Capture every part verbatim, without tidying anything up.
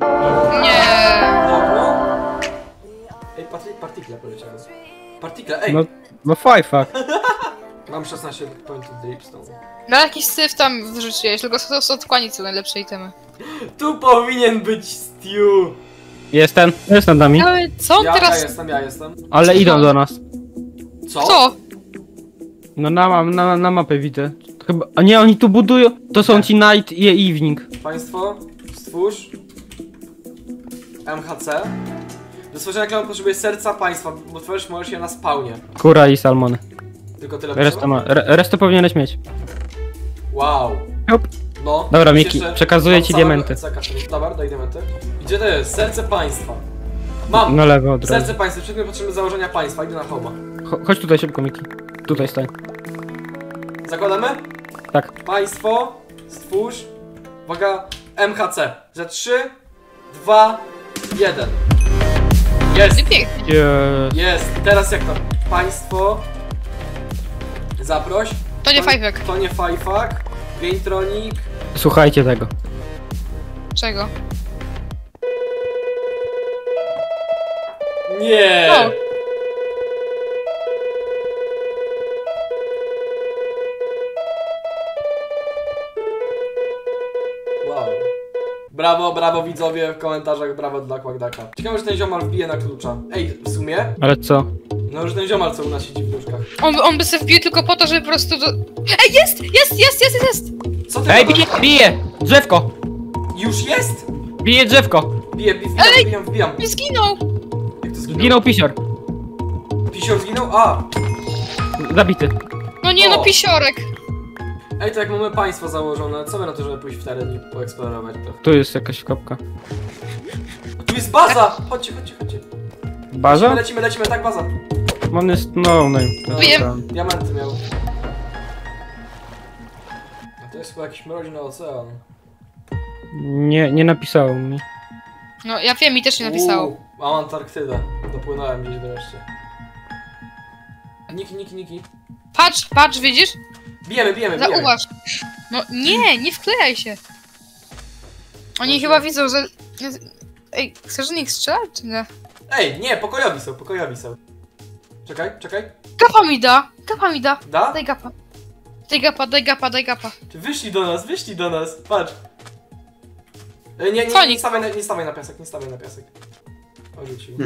Nie. Dobra. Ej, partikle poleciały. Partikle, ej! No, no fajfak. Mam szesnaście pointów dripstone. No jakiś syf tam wrzuciłeś, tylko z, z odkłani są najlepsze itemy. Tu powinien być Stew! Jestem, jest nad nami. Ale co on Ja, teraz... ja jestem, ja jestem. Ale idą do nas. Co? Co? No na, na, na mapę widzę. Chyba, a nie, oni tu budują. To są ci night i evening. Państwo, stwórz M H C. Do stworzenia klanu potrzebuje serca państwa, bo tworzysz możesz je na spawnie. Kura i salmony. Tylko tyle Resztę ma, re, resztę powinieneś mieć. Wow. Jup. No. Dobra, jest Miki, jeszcze- przekazuję mam ci całego diamenty. eceka, czyli- Dobra, daj diamenty. Gdzie to jest? Serce państwa. Mam! Na lewo od razu. Serce państwa, przedmiot potrzebny założenia państwa, idę na homa. Cho- Chodź tutaj szybko, Miki. Tutaj stań. Zakładamy? Tak. Państwo, stwórz, uwaga, M H C. Za trzy, dwa, jeden. Jest! Nie pięknie. Yes. Jest! Teraz jak to? Państwo, zaproś. To nie fajfek. To nie fajfak. Gaintronic. Słuchajcie tego. Czego? Nie! O. Wow. Brawo, brawo widzowie w komentarzach, brawo dla Quackducka. Ciekawe, że ten ziomal wbije na klucza. Ej, w sumie? Ale co? No, że ten ziomal co u nas siedzi w duszkach. On, on by sobie wbił tylko po to, żeby po prostu do... Ej, jest! Jest, jest, jest, jest! Co ty Ej, gadasz? bije, bije! Drzewko! Już jest? Bije drzewko! Biję, bi- wbijam, Ej! wbijam, wbijam. Nie zginął! Jak to zginął? Zginął pisior. Pisior zginął? A! Zabity. No nie, no O. pisiorek! Ej, to jak mamy państwo założone, co my na to, żeby pójść w teren i poeksplorować to? Tu jest jakaś kopka. Tu jest baza! Chodźcie, chodźcie, chodźcie. Baza? Lecimy, lecimy, tak baza. On jest no name. Wiem. Diamenty miał. A to jest chyba jakiś mroźny ocean. Nie, nie napisało mi. No ja wiem, mi też nie napisało. Uuu, mam Antarktydę. Dopłynąłem gdzieś wreszcie. Niki, Niki, Niki. Patrz, patrz, widzisz? Bijemy, bijemy, bijemy. Zauważ. No nie, nie wklejaj się. Oni chyba widzą, że... Ej, chcesz do nich strzelać, czy nie? Ej, nie, pokojowi są, pokojowi są. Czekaj, czekaj. Gapa mi da! Gapa mi da! Da? Daj gapa. Daj gapa, daj gapa, daj gapa. Czy wyszli do nas, wyszli do nas, patrz. E, nie, nie, Co nie, oni? nie, stawaj na, nie stawaj na piasek, nie stawaj na piasek. Odrzucił.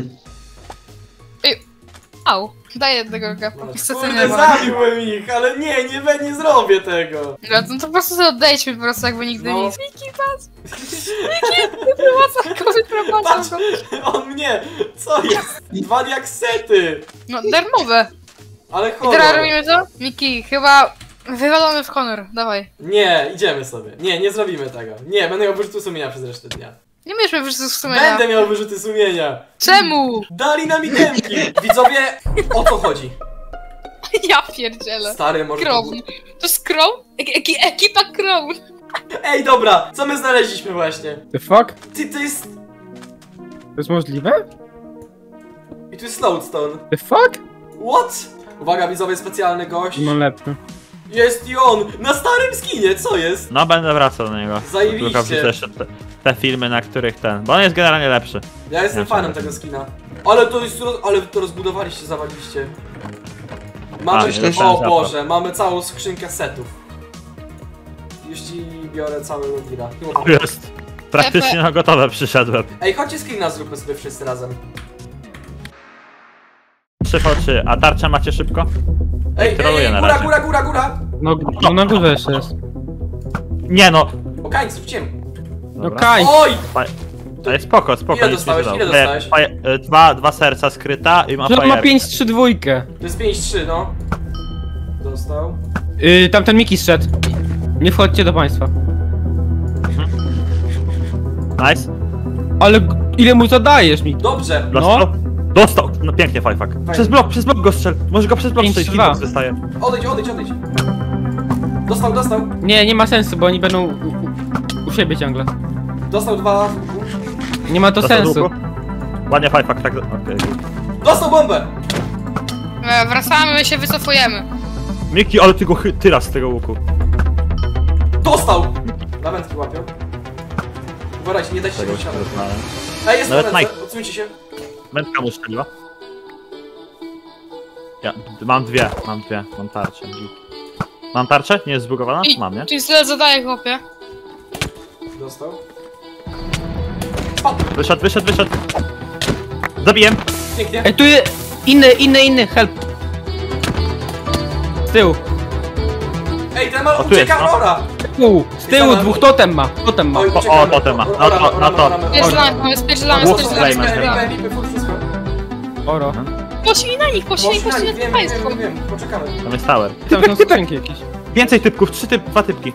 Au, daj jednego gapa. No, Chcę kurde, nie ma. zabiłem ich, ale nie, nie, we- nie zrobię tego. No to, to po prostu sobie odejdźmy po prostu jakby nigdy No. nic. Miki, patrz! Miki, wyprowadza go, wyprowadza Patrz, go. on mnie, co jest? Dwa diaksety. No, darmowe. Ale I honor. teraz robimy to? Miki, chyba wywalony w honor, dawaj. Nie, idziemy sobie. Nie, nie zrobimy tego. Nie, będę miał wyrzuty sumienia przez resztę dnia. Nie mieliśmy wyrzutów sumienia. Będę miał wyrzuty sumienia. Czemu? Dali nam itemki. Widzowie, o co chodzi? Ja pierdzielę. Stary, może to Crown. był- To jest Crown? Ek eki ekipa Crown. Ej, dobra, co my znaleźliśmy właśnie? The fuck? Ty, to jest... To jest możliwe? I tu jest Slowstone. The fuck? What? Uwaga, widzowie, specjalny gość. No lepszy. Jest i on! Na starym skinie, co jest? No będę wracał do niego. Zajebiście. Tylko wrzucę jeszcze te, te filmy, na których ten. Bo on jest generalnie lepszy. Ja jestem Ja fanem sobie. tego skina. Ale to jest... roz- ale to rozbudowaliście, zawaliście. Mamy... A, o dostałem Boże, mamy całą skrzynkę setów. Już ci biorę całego gira. Jest. Praktycznie na gotowe przyszedłem. Ej, chodźcie screena zróbmy sobie wszyscy razem. trzy v trzy, a tarczę macie szybko? Ej, ej, Troluję ej, na góra, razie. góra, góra, góra! No, no na górze jeszcze jest. Nie no! O kańców, ciem. No Dobra. kaj! Oj! Fa- Ale spoko, spoko. Ile nic nie dostałeś? dodał. Ile E, dostałeś? faje- e, Dwa, dwa serca skryta i ma On ma fajerkę. pięć trzy dwójkę. To jest pięć trzy, no. Dostał. Yy, tamten Miki zszedł. Nie wchodźcie do państwa. Nice. Ale g- ile mu zadajesz, Miki? Dobrze. Dostał? Dostał! No pięknie, fajfak. Przez blok, przez blok go strzel. Może go przez blok pięć strzelić, dwa. hitbox wystaje. Odejdź, odejdź, odejdź. Dostał, dostał. Nie, nie ma sensu, bo oni będą u, u, u siebie ciągle. Dostał dwa. Nie ma to Dostał sensu. długo? Ładnie fajfak, tak. Okej. Dostał bombę! E, Wracamy, my się wycofujemy. Miki, ale ty go chy- tyra z tego łuku. Dostał! Na wędki łapią. Uważajcie, nie dajcie się Tego już wysiadać. poznałem. Ej, jest na Nawet ręce, Mike. odsuńcie się. Wędka mu strzeliła. Ja, mam dwie, mam dwie, mam tarczę. Mam tarczę? Nie jest zbugowana? I, Mam, nie? tu źle zadaję, chłopie. Dostał. Wyszedł, wyszedł, wyszedł. Zabiję. Pięknie. Ej, tu jest inny, inny, inny, help. Z tyłu, Ej, ten ma O, tu jest, ucieka no. Ora! z tyłu, z tyłu dwóch totem ma, totem ma. Oj, O, uciekamy. o, totem ma. O, No oramy, to- no oramy, to- oramy, oramy. Spierdzlamy, spierdzlamy, Głos spierdzlamy, Slayman spierdzlamy. Lipę, lipę, wszystko. Oro. Poszli na nich, poszli, Poszli na poszli nich, na wiem, państwo. wiem, wiem, wiem, poczekamy. Tam jest tower. Tam są skrzynki jakieś. Więcej typków, trzy typ, dwa typki.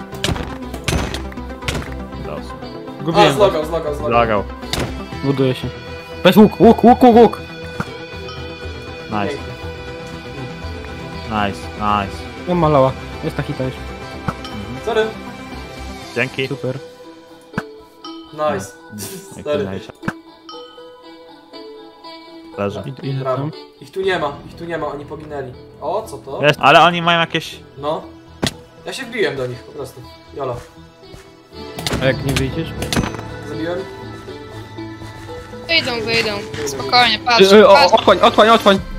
Dos. A, Gubiłem. zlogał, zlogał, zlogał. Lagał. Buduje się. Weź łuk, łuk, łuk, łuk, łuk. Nice, Pięknie. nice, nice. No malała. Jest ta hita już. Sorry. Dzięki. Super. Nice. Jak Sorry. najlepsze. Leży. I, i Brawo. tam. Ich tu nie ma, ich tu nie ma, oni poginęli. O, co to? Jest, ale oni mają jakieś... No. Ja się wbiłem do nich, po prostu. Jolo. A jak nie wyjdziesz? Zabiłem? Wyjdą, wyjdą. Spokojnie, patrz, Y, y, o, patrz. Otchłań, otchłań, otchłań.